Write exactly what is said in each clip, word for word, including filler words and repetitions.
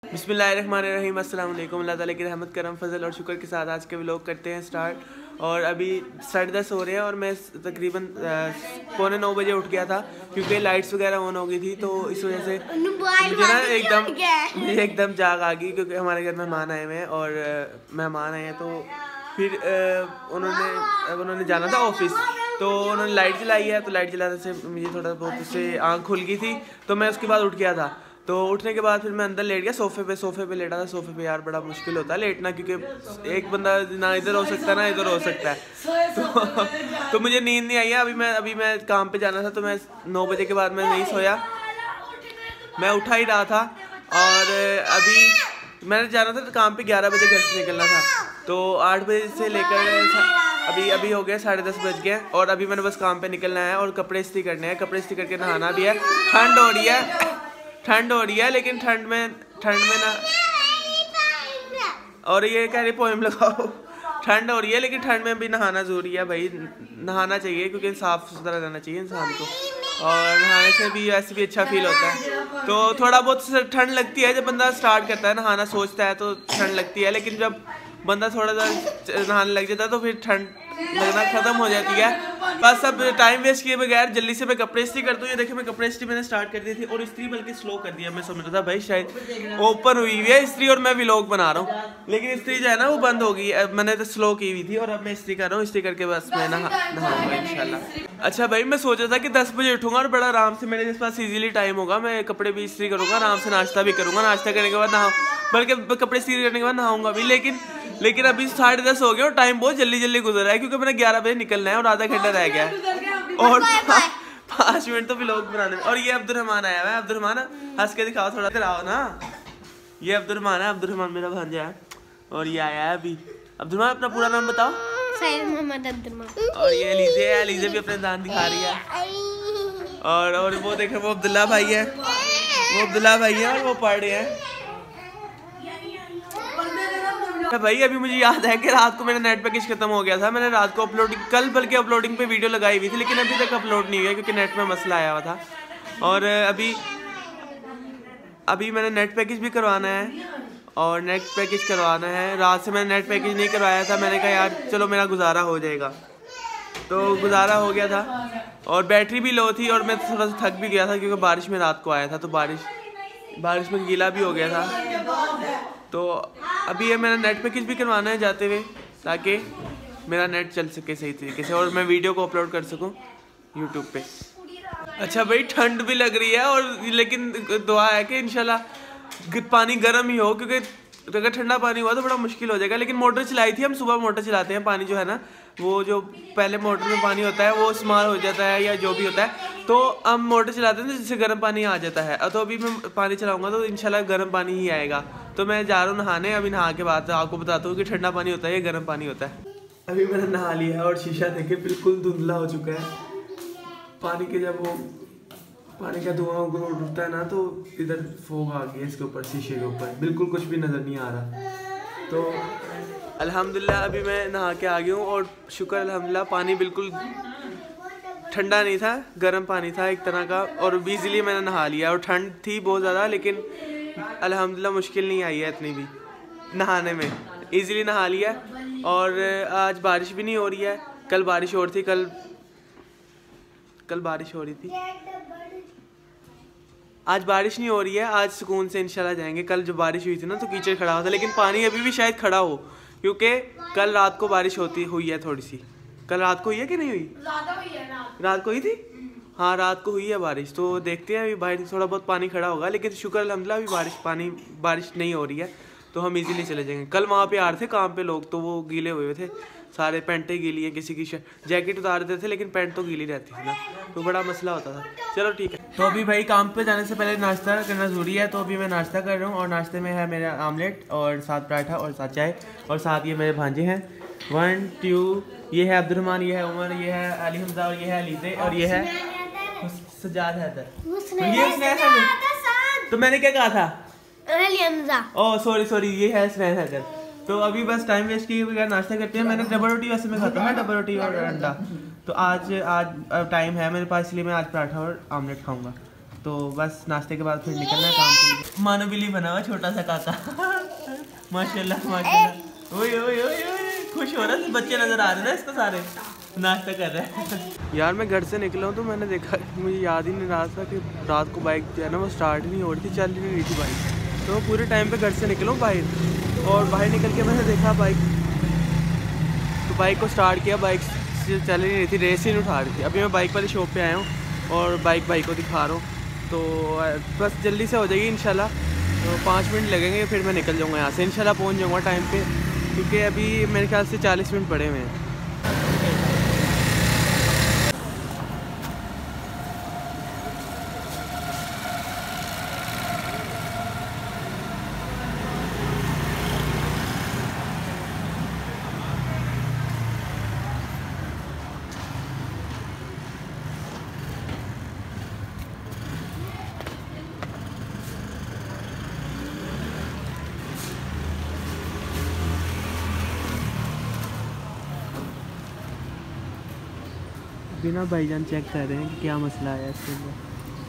बिस्मिल्लाहिर्रहमानिर्रहीम, अस्सलाम वालेकुम। अल्लाह ताला की रहमत, करम, फजल और शुक्र के साथ आज के व्लॉग करते हैं स्टार्ट। और अभी साढ़े दस हो रहे हैं और मैं तकरीबन पौने नौ बजे उठ गया था क्योंकि लाइट्स वगैरह ऑन हो गई थी, तो इस वजह से मुझे ना एकदम मुझे एकदम जाग आ गई क्योंकि हमारे घर मेहमान आए हुए हैं और मेहमान आए हैं। तो फिर उन्होंने अब उन्होंने जाना था ऑफिस, तो उन्होंने लाइट जलाई है, तो लाइट जलाने से मुझे थोड़ा बहुत उससे आँख खुल गई थी, तो मैं उसके बाद उठ गया था। तो उठने के बाद फिर मैं अंदर लेट गया सोफ़े पे सोफ़े पे लेटा था। सोफ़े पे यार बड़ा मुश्किल होता है लेटना, क्योंकि एक बंदा ना इधर हो सकता है ना इधर हो सकता है। तो, तो मुझे नींद नहीं आई है। अभी मैं अभी मैं काम पे जाना था, तो मैं नौ बजे के बाद मैं नहीं सोया, मैं उठा ही रहा था। और अभी मैंने जाना था तो काम पे ग्यारह बजे घर से निकलना था, तो आठ बजे से लेकर अभी अभी हो गया साढ़े दस बज गए और अभी मैंने बस काम पे निकलना है और कपड़े इस्त्री करने हैं। कपड़े इस्त्री करके नहाना भी है। ठंड हो रही है ठंड हो रही है लेकिन ठंड में ठंड में ना और ये कह रही पोएम लगाओ। ठंड हो रही है लेकिन ठंड में भी नहाना ज़रूरी है भाई, नहाना चाहिए क्योंकि साफ़ सुथरा रहना चाहिए इंसान को, और नहाने से भी वैसे भी अच्छा फील होता है। तो थोड़ा बहुत ठंड लगती है जब बंदा स्टार्ट करता है नहाना, सोचता है तो ठंड लगती है, लेकिन जब बंदा थोड़ा सा नहाने लग जाता है तो फिर ठंड लगना ख़त्म हो जाती है। बस अब टाइम वेस्ट किए बगैर जल्दी से मैं कपड़े इस्त्री करता हूँ। ये देखिए मैं कपड़े इस्त्री मैंने स्टार्ट कर दी थी और इस्त्री बल्कि स्लो कर दिया। मैं समझ रहा था भाई शायद ओपन हुई हुई है इस्त्री और मैं व्लॉग बना रहा हूँ, लेकिन इस्त्री जो है ना वो बंद हो गई। मैंने तो स्लो की हुई थी और अब मैं इस्त्री कर रहा हूँ। इस्त्री करके बस मैं नहा नहाऊंगा इंशाल्लाह। अच्छा भाई, मैं सोचा था कि दस बजे उठूंगा और बड़ा आराम से मेरे पास इजीली टाइम होगा, मैं कपड़े भी इस्त्री करूँगा, आराम से नाश्ता भी करूँगा, नाश्ता करने के बाद नहा बल्कि कपड़े इस्त्री करने के बाद नहाऊंगा भी। लेकिन लेकिन अभी साढ़े दस हो गए और टाइम बहुत जल्दी जल्दी गुजर रहा है क्योंकि मैंने ग्यारह बजे निकलना है और आधा घंटा रह गया है और पाँच मिनट तो व्लॉग बनाने में। और ये अब्दुर्रहमान आया हुआ है। अब्दुर्रहमान हंस के दिखाओ थोड़ा देर, आओ ना। ये अब्दुर्रहमान है, अब्दुर्रहमान मेरा भांजा है और ये आया है अभी। अब्दुर्रहमान अपना पूरा नाम बताओ। सैयद मोहम्मद अब्दुर्रहमान। और ये अलीज़े है, अलीज़े भी अपने दांत दिखा रही है। और और वो देखे वो अब्दुल्ला भाई है, वो अब्दुल्ला भाई है और वो पढ़ रहे हैं भाई। अभी मुझे याद है कि रात को मेरा नेट पैकेज खत्म हो गया था। मैंने रात को अपलोडिंग कल बल्कि अपलोडिंग पे वीडियो लगाई हुई थी, लेकिन अभी तक अपलोड नहीं हुआ क्योंकि नेट में मसला आया हुआ था। और अभी अभी मैंने नेट पैकेज भी करवाना है और नेट पैकेज करवाना है। रात से मैंने नेट पैकेज नहीं करवाया था, मैंने कहा यार चलो मेरा गुजारा हो जाएगा, तो गुजारा हो गया था। और बैटरी भी लो थी और मैं थोड़ा सा थक भी गया था क्योंकि बारिश में रात को आया था, तो बारिश बारिश में गीला भी हो गया था। तो अभी ये मैंने नेट पैकेज भी करवाना है जाते हुए, ताकि मेरा नेट चल सके सही तरीके से और मैं वीडियो को अपलोड कर सकूं यूट्यूब पे। अच्छा भाई, ठंड भी लग रही है और लेकिन दुआ है कि इंशाल्लाह पानी गर्म ही हो, क्योंकि अगर ठंडा पानी हुआ तो बड़ा मुश्किल हो जाएगा। लेकिन मोटर चलाई थी हम, सुबह मोटर चलाते हैं, पानी जो है ना वो जो पहले मोटर में पानी होता है वो इस्तेमाल हो जाता है या जो भी होता है, तो हम मोटर चलाते हैं जिससे गर्म पानी आ जाता है। तो अभी मैं पानी चलाऊंगा तो इंशाल्लाह गर्म पानी ही आएगा। तो मैं जा रहा हूँ नहाने, अभी नहा के बाद आपको बताता हूँ कि ठंडा पानी होता है या गर्म पानी होता है। अभी मैंने नहा लिया है और शीशा देखे बिल्कुल धुंधला हो चुका है। पानी के जब वो पानी का धुआं उठता है ना तो इधर फोग आ गई है इसके ऊपर, शीशे के ऊपर बिल्कुल कुछ भी नज़र नहीं आ रहा। तो अल्हम्दुलिल्लाह अभी मैं नहा के आ गया हूँ और शुक्र अल्हम्दुलिल्लाह पानी बिल्कुल ठंडा नहीं था, गर्म पानी था एक तरह का, और इजीली मैंने नहा लिया। और ठंड थी बहुत ज़्यादा, लेकिन अल्हम्दुलिल्लाह मुश्किल नहीं आई है इतनी भी नहाने में, इजीली नहा लिया। और आज बारिश भी नहीं हो रही है, कल बारिश हो रही थी, कल कल बारिश हो रही थी, आज बारिश नहीं हो रही है। आज सुकून से इंशाल्लाह जाएंगे। कल जो बारिश हुई थी ना तो कीचड़ खड़ा हुआ था, लेकिन पानी अभी भी शायद खड़ा हो, क्योंकि कल रात को बारिश होती हुई है थोड़ी सी। कल रात को हुई है कि नहीं हुई? रात को हुई थी, हाँ रात को हुई है बारिश। तो देखते हैं अभी बाहर थोड़ा बहुत पानी खड़ा होगा, लेकिन शुक्र अल्हम्दुलिल्लाह अभी बारिश पानी बारिश नहीं हो रही है, तो हम इजीली चले जाएंगे। कल वहाँ पे आ रहे थे काम पे लोग, तो वो गीले हुए थे सारे, पैंटें गीली हैं, किसी की जैकेट उतार देते थे लेकिन पैंट तो गीली रहती थी ना, तो बड़ा मसला होता था। चलो ठीक है। तो अभी भाई काम पे जाने से पहले नाश्ता करना ज़रूरी है, तो अभी मैं नाश्ता कर रहा हूँ और नाश्ते में है मेरा आमलेट और साथ पराठा और साथ चाय और साथ ये मेरे भांजे हैं। वन टू, ये है अब्दुर्रहमान, ये है उमर, ये है अली हमजा और ये है अलीज़े और ये है सजाद हैदर। तो ये उसने तो मैंने क्या कहा था? ओह सॉरी सॉरी, ये है स्नैन हैदर। तो अभी बस टाइम वेस्ट किए बगैर नाश्ता करते हैं। मैंने डबल रोटी वैसे मैं खाता हूँ, डबल रोटी और अंडा, तो आज आज टाइम है मेरे पास, इसलिए मैं आज पराठा और आमलेट खाऊंगा। तो बस नाश्ते के बाद फिर निकलना है काम के लिए। मानो बिल्ली बना हुआ छोटा सा काका माशाल्लाह माशाल्लाह। ओए ओए ओए ओए खुश हो रहा है, बच्चे नजर आ रहे हैं इसको सारे नाश्ता कर रहे हैं। यार मैं घर से निकला हूँ तो मैंने देखा, मुझे याद ही नहीं रहा था कि रात को बाइक जो है ना वो स्टार्ट ही नहीं हो रही थी, चल ही नहीं रही थी बाइक। तो पूरे टाइम पे घर से निकला हूँ बाहर, और बाहर निकल के मैंने देखा बाइक, तो बाइक को स्टार्ट किया, बाइक चल ही नहीं रही थी, रेस ही नहीं उठा रही थी। अभी मैं बाइक वाली शॉप पे आया हूँ और बाइक भाई को दिखा रहा हूँ, तो बस जल्दी से हो जाएगी इंशाल्लाह। तो पाँच मिनट लगेंगे फिर मैं निकल जाऊँगा यहाँ से, इंशाल्लाह पहुँच जाऊँगा टाइम पे, क्योंकि अभी मेरे ख्याल से चालीस मिनट पड़े हुए हैं। बिना भाईजान चेक कर रहे हैं कि क्या मसला है इसके अंदर।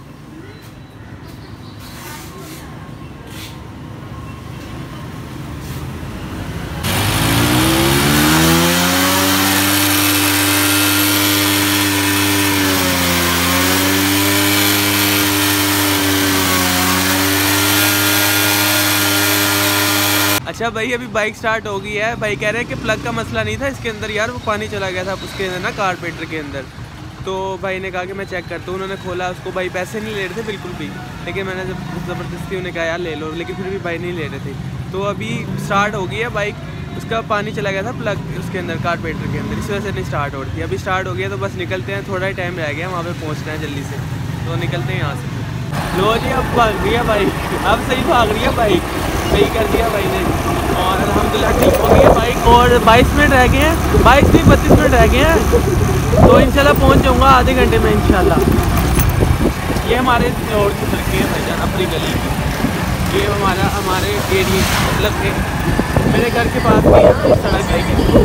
अच्छा भाई अभी बाइक स्टार्ट हो गई है। भाई कह रहे हैं कि प्लग का मसला नहीं था इसके अंदर यार, वो पानी चला गया था उसके अंदर ना, कारपेटर के अंदर। तो भाई ने कहा कि मैं चेक करता हूँ, उन्होंने खोला उसको। भाई पैसे नहीं ले रहे थे बिल्कुल भी, लेकिन मैंने जब ज़बरदस्ती उन्हें कहा यार ले लो, लेकिन फिर भी भाई नहीं ले रहे थे। तो अभी स्टार्ट हो गई है बाइक, उसका पानी चला गया था प्लग उसके अंदर, कारपेटर के अंदर, इस वजह से नहीं स्टार्ट हो रही थी। अभी स्टार्ट हो गया तो बस निकलते हैं, थोड़ा ही टाइम रह गया, वहाँ पर पहुँचना है जल्दी से, तो निकलते हैं यहाँ से। लो जी अब भाग रही है बाइक, अब सही भाग रही है बाइक, सही कर दिया भाई ने, और अल्हम्दुलिल्लाह ठीक हो गई है बाइक। और बाईस मिनट रह गए हैं, बाईस नहीं बत्तीस मिनट रह गए हैं, तो इंशाल्लाह पहुंच जाऊंगा आधे घंटे में इंशाल्लाह। ये हमारे और की सड़कें हैं भाईजान, अपनी गली की, ये हमारा हमारे एरिए मतलब के मेरे घर के पास की है सड़क है।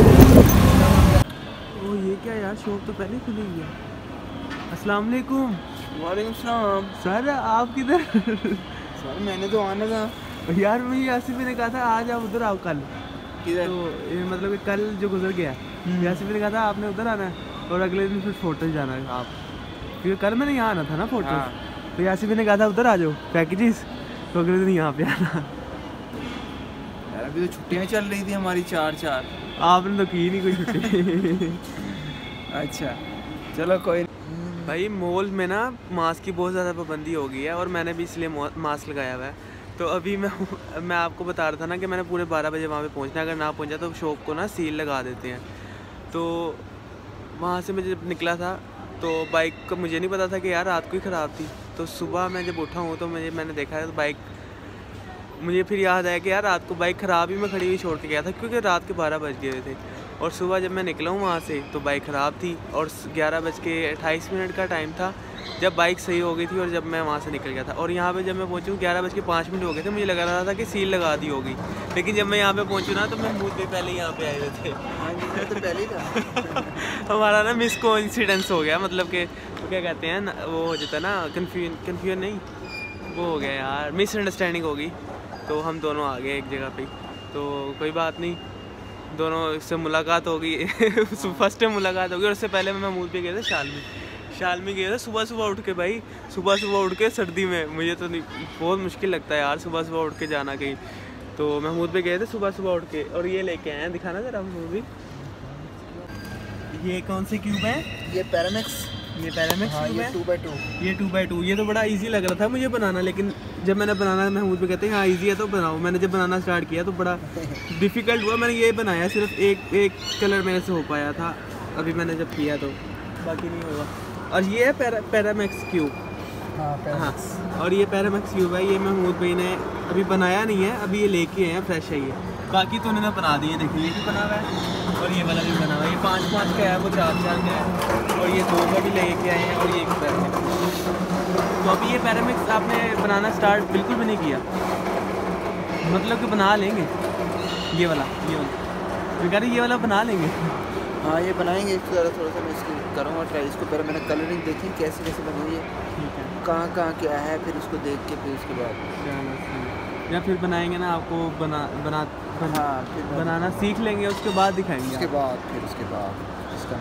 ओ ये क्या यार, शॉप तो पहले खुली हुई है। अस्सलाम वालेकुम। वालेकुम सलाम। सर आप किधर? सर मैंने तो आना था यार, मुझे यासिफ ने कहा था आज आप उधर आओ कल, किधर? तो ये मतलब कि कल जो गुजर गया, यासिफ ने कहा था आपने उधर आना है, और अगले दिन फिर फोटो जाना है आप, क्योंकि कल मैंने यहाँ आना था ना फोटो। हाँ। तो यासिफ ने कहा था उधर आ जाओ पैकेजेस, तो अगले दिन यहाँ पे आना। यार अभी तो छुट्टियाँ चल रही थी हमारी चार चार, आपने तो की नहीं कोई छुट्टी। अच्छा चलो कोई। भाई मॉल में ना मास्क की बहुत ज़्यादा पाबंदी हो गई है, और मैंने भी इसलिए मास्क लगाया हुआ है। तो अभी मैं मैं आपको बता रहा था ना कि मैंने पूरे बारह बजे वहाँ पे पहुँचना है, अगर ना पहुँचा तो शॉप को ना सील लगा देते हैं। तो वहाँ से मैं जब निकला था तो बाइक का मुझे नहीं पता था कि यार रात को ही ख़राब थी। तो सुबह मैं जब उठा हूँ तो मुझे मैंने देखा है तो बाइक, मुझे फिर याद आया कि यार रात को बाइक ख़राब ही मैं खड़ी हुई छोड़ के गया था, क्योंकि रात के बारह बज गए थे। और सुबह जब मैं निकला हूँ वहाँ से तो बाइक ख़राब थी, और ग्यारह बज के अट्ठाईस मिनट का टाइम था जब बाइक सही हो गई थी, और जब मैं वहाँ से निकल गया था। और यहाँ पे जब मैं पहुँचूँ ग्यारह बज के पाँच मिनट हो गए थे, मुझे लग रहा था कि सील लगा दी होगी, लेकिन जब मैं यहाँ पे पहुँचूँ ना तो मैं बहुत देर पहले यहाँ पे आए हुए थे। हाँ जी तो पहले ही था। हमारा ना मिस को इंसिडेंस हो गया, मतलब कि वो क्या कहते हैं ना, वो हो जाता है ना कन्फ्यूजन, कन्फ्यूजन नहीं वो हो गया यार, मिसअंडरस्टैंडिंग हो गई। तो हम दोनों आ गए एक जगह पे, तो कोई बात नहीं, दोनों से मुलाकात हो गई। फर्स्ट टाइम मुलाकात हो गई, और उससे पहले मैं महमूद पे गए थे शालमी, शालमी गए थे सुबह सुबह उठ के। भाई सुबह सुबह उठ के सर्दी में मुझे तो नहीं, बहुत मुश्किल लगता है यार सुबह सुबह उठ के जाना कहीं। तो महमूद पे गए थे सुबह सुबह उठ के, और ये लेके आए हैं, दिखाना जरा महमूद। ये कौन से क्यूब है? ये पैरामिक्स, ये पैरामिक्स हाँ, ये टू बाई टू, ये टू बाई टू। ये तो बड़ा इजी लग रहा था मुझे बनाना, लेकिन जब मैंने बनाना, महमूद पे कहते हैं हाँ इजी है तो बनाओ, मैंने जब बनाना स्टार्ट किया तो बड़ा डिफ़िकल्ट हुआ। मैंने ये बनाया, सिर्फ एक एक कलर मेरे से हो पाया था अभी मैंने जब किया, तो बाकी नहीं होगा। और ये है पैरा पैरामिक्स क्यूब। हाँ हाँ, और ये पैरामिक्स क्यूब है, ये महमूद भाई ने अभी बनाया नहीं है, अभी ये लेके हैं, फ्रेश है ये। बाकी तो उन्होंने बना दिए, देखिए ये भी बना हुआ है और ये वाला भी बना हुआ है। ये पाँच पाँच का है, वो चार चार का है, और ये दो का भी लेके आए हैं, और ये एक पैरामिक्स। तो अभी ये पैरामिक्स आपने बनाना स्टार्ट बिल्कुल भी नहीं किया, मतलब कि बना लेंगे ये वाला, ये वाला मैं कह रही ये वाला बना लेंगे। हाँ ये बनाएंगे, थोड़ा थोड़ा सा मैं इसको करूँगा ट्राई। इसको पहले मैंने कलरिंग देखी कैसे कैसे बनी हुई है। ठीक है। कहाँ कहाँ क्या है, फिर उसको देख के फिर उसके बाद या फिर बनाएंगे ना आपको बना बना बना, हाँ, फिर बनाना सीख लेंगे, उसके बाद दिखाएंगे। उसके बाद फिर उसके बाद इसका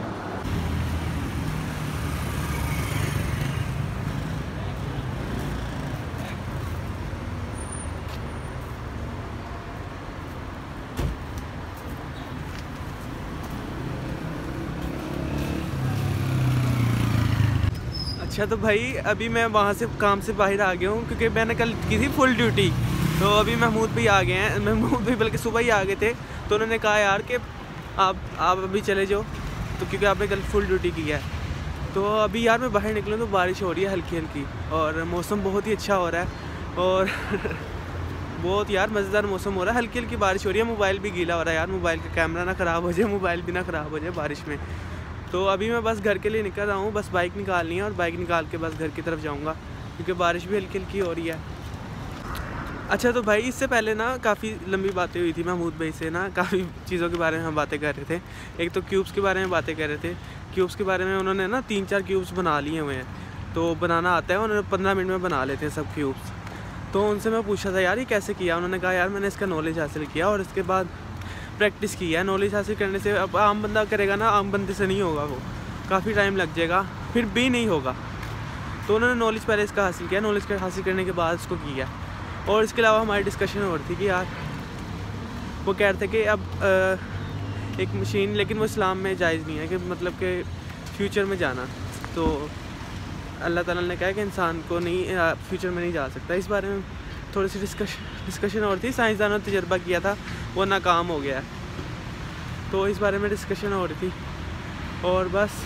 अच्छा तो भाई अभी मैं वहाँ से काम से बाहर आ गया हूँ क्योंकि मैंने कल की थी फुल ड्यूटी। तो अभी महमूद भी आ गए हैं, महमूद भी बल्कि सुबह ही आ गए थे। तो उन्होंने कहा यार कि आप आप अभी चले जाओ, तो क्योंकि आपने कल फुल ड्यूटी की है। तो अभी यार मैं बाहर निकलूँ तो बारिश हो रही है हल्की हल्की, और मौसम बहुत ही अच्छा हो रहा है, और बहुत यार मज़ेदार मौसम हो रहा है। हल्की हल्की बारिश हो रही है, मोबाइल भी गीला हो रहा है यार, मोबाइल का कैमरा ना ख़राब हो जाए, मोबाइल भी ना ख़राब हो जाए बारिश में। तो अभी मैं बस घर के लिए निकल रहा हूँ, बस बाइक निकालनी है और बाइक निकाल के बस घर की तरफ जाऊँगा क्योंकि बारिश भी हल्की हल्की हो रही है। अच्छा तो भाई इससे पहले ना काफ़ी लंबी बातें हुई थी महमूद भाई से ना, काफ़ी चीज़ों के बारे में हम बातें कर रहे थे। एक तो क्यूब्स के बारे में बातें कर रहे थे। क्यूब्स के बारे में उन्होंने ना तीन चार क्यूब्स बना लिए हुए हैं, तो बनाना आता है, उन्होंने पंद्रह मिनट में बना लेते हैं सब क्यूब्स। तो उनसे मैं पूछा था यार ये कैसे किया, उन्होंने कहा यार मैंने इसका नॉलेज हासिल किया और इसके बाद प्रैक्टिस की है। नॉलेज हासिल करने से अब आम बंदा करेगा ना, आम बंदे से नहीं होगा, वो काफ़ी टाइम लग जाएगा, फिर भी नहीं होगा। तो उन्होंने नॉलेज पहले इसका हासिल किया, नॉलेज का हासिल करने के बाद इसको किया। और इसके अलावा हमारी डिस्कशन हो रही थी कि यार वो कह रहे थे कि अब आ, एक मशीन, लेकिन वो इस्लाम में जायज़ नहीं है कि मतलब कि फ्यूचर में जाना। तो अल्लाह ताला ने कहा कि इंसान को नहीं फ्यूचर में नहीं जा सकता। इस बारे में थोड़ी सी डिस्कशन डिस्कशन हो रही थी। साइंसदानों ने तजर्बा किया था, वो नाकाम हो गया है, तो इस बारे में डिस्कशन हो रही थी। और बस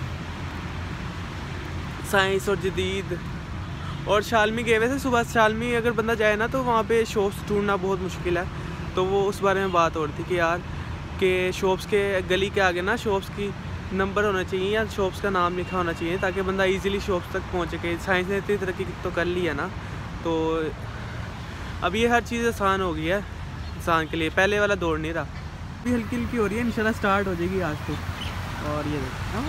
साइंस और जदीद और शालमी गए हुए थे सुबह। शालमी अगर बंदा जाए ना तो वहाँ पे शॉप्स ढूंढना बहुत मुश्किल है, तो वो उस बारे में बात हो रही थी कि यार के शॉप्स के गली के आगे ना शॉप्स की नंबर होना चाहिए या शॉप्स का नाम लिखा होना चाहिए ताकि बंदा इजीली शॉप्स तक पहुँच सके। साइंस ने इतनी तरक्की तो कर ली है ना, तो अब ये हर चीज़ आसान हो गई है इंसान के लिए, पहले वाला दौर नहीं रहा। अभी हल्की हल्की हो रही है, इंशाल्लाह स्टार्ट हो जाएगी आज तो। और ये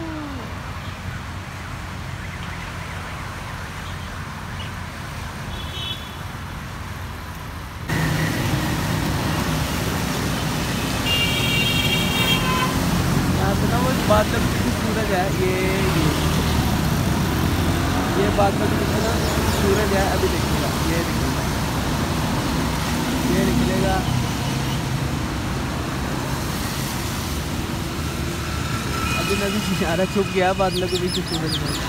बात का पीछे सूरज है, ये ये ये बात का पीछे ना सूरज है, अभी देखिएगा ये निकलेगा, ये निकलेगा। अभी नदी किनारा छुप गया, बादलों के पीछे सूरज है।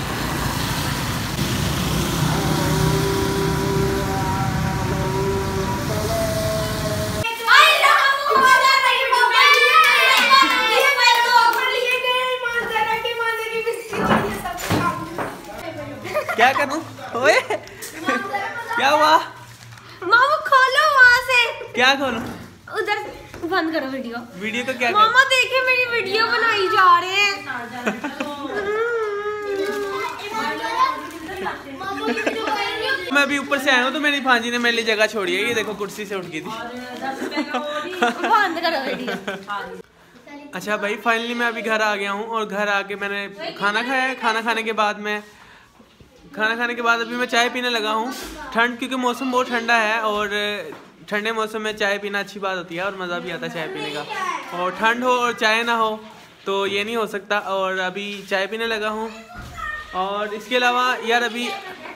क्या करूं? ओए क्या हुआ? मामा खोलो वहाँ से। क्या खोलूं? उधर बंद करो वीडियो। वीडियो का क्या? मामा देखिए मेरी वीडियो बनाई जा रहे हैं। मैं अभी ऊपर से आया हूँ तो मेरी भांजी ने मेरे लिए जगह छोड़ी है, ये देखो कुर्सी से उठ गई थी। बंद करो वीडियो। अच्छा भाई फाइनली मैं अभी घर आ गया हूँ और घर आके मैंने खाना खाया। खाना खाने के बाद मैं खाना खाने के बाद अभी मैं चाय पीने लगा हूँ। ठंड क्योंकि मौसम बहुत ठंडा है और ठंडे मौसम में चाय पीना अच्छी बात होती है और मज़ा भी आता है चाय पीने का। और ठंड हो और चाय ना हो तो ये नहीं हो सकता। और अभी चाय पीने लगा हूँ। और इसके अलावा यार अभी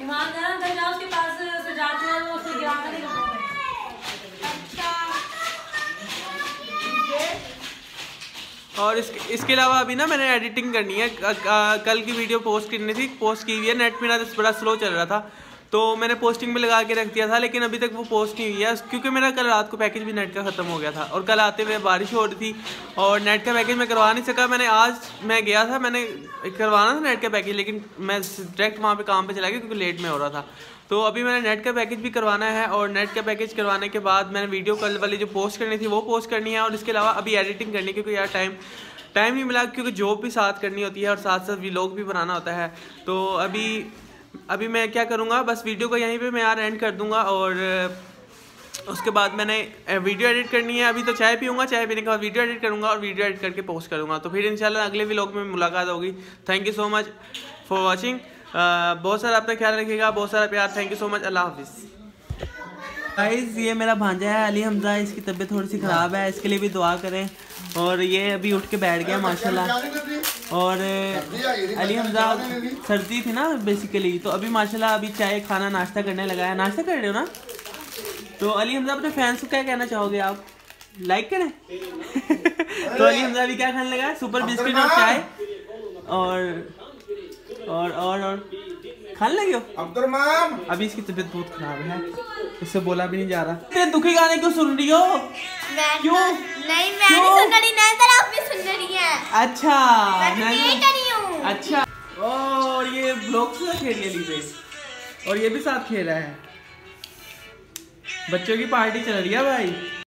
और इसके इसके अलावा अभी ना मैंने एडिटिंग करनी है। कल की वीडियो पोस्ट करनी थी, पोस्ट की हुई है। नेट मेरा बड़ा स्लो चल रहा था तो मैंने पोस्टिंग में लगा के रख दिया था, लेकिन अभी तक वो पोस्ट नहीं हुई है क्योंकि मेरा कल रात को पैकेज भी नेट का ख़त्म हो गया था और कल आते हुए बारिश हो रही थी और नेट का पैकेज मैं करवा नहीं सका। मैंने आज मैं गया था, मैंने करवाना था नेट का पैकेज, लेकिन मैं डायरेक्ट वहाँ पे काम पे चला गया क्योंकि लेट में हो रहा था। तो अभी मैंने नेट का पैकेज भी करवाना है और नेट का पैकेज करवाने के बाद मैंने वीडियो कल वाली जो पोस्ट करनी थी वो पोस्ट करनी है। और इसके अलावा अभी एडिटिंग करनी है क्योंकि यार टाइम टाइम नहीं मिला क्योंकि जॉब भी साथ करनी होती है और साथ साथ व्लॉग भी बनाना होता है। तो अभी अभी मैं क्या करूँगा, बस वीडियो को यहीं पे मैं यार एंड कर दूँगा और उसके बाद मैंने वीडियो एडिट करनी है। अभी तो चाय पीऊँगा, चाय पीने के बाद वीडियो एडिट करूँगा और वीडियो एडिट करके पोस्ट करूँगा। तो फिर इंशाल्लाह अगले व्लॉग में मुलाकात होगी। Thank you so much for watching. बहुत सारा अपना ख्याल रखिएगा, बहुत सारा प्यार। Thank you so much. अल्लाह हाफिज़। गाइस ये मेरा भांजा है अली हमजा, इसकी तबीयत थोड़ी सी ख़राब है, इसके लिए भी दुआ करें। और ये अभी उठ के बैठ गया माशाल्लाह। और अली हमजा सर्दी थी ना बेसिकली, तो अभी माशाल्लाह अभी चाय खाना नाश्ता करने लगा है। नाश्ता कर रहे हो ना? तो अली हमजा अपने फैंस को क्या कहना चाहोगे आप? लाइक करें। तो अली हमजा अभी क्या खाने लगा है? सुपर बिस्किट और चाय और और और और खाने लगे हो? अभी इसकी तबीयत बहुत खराब है, इससे बोला भी नहीं जा रहा। इतने दुखी गाने क्यों सुन रही हो? क्यों? नहीं मैं नहीं सुन रही, नज़र आप भी सुन रही है। अच्छा मैं नहीं कर रही हूँ। अच्छा। और ये ब्लॉक से खेल लिया लीजिए, और ये भी साथ खेल रहा है। बच्चों की पार्टी चल रही है भाई।